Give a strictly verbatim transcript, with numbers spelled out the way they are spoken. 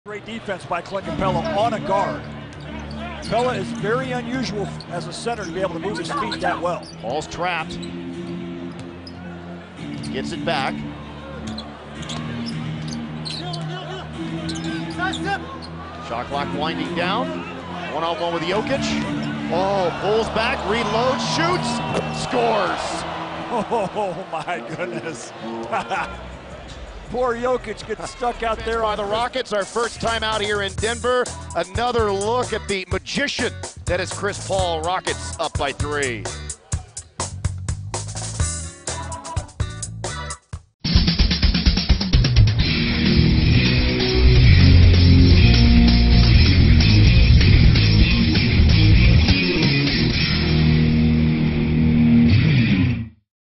Great defense by Clint Capella on a guard. Capella is very unusual as a center to be able to move his feet that well. Ball's trapped. Gets it back. Shot clock winding down. One on one with Jokic. Oh, pulls back, reloads, shoots, scores. Oh my goodness. Poor Jokic gets stuck out there by the Rockets. Our first time out here in Denver. Another look at the magician that is Chris Paul. Rockets up by three.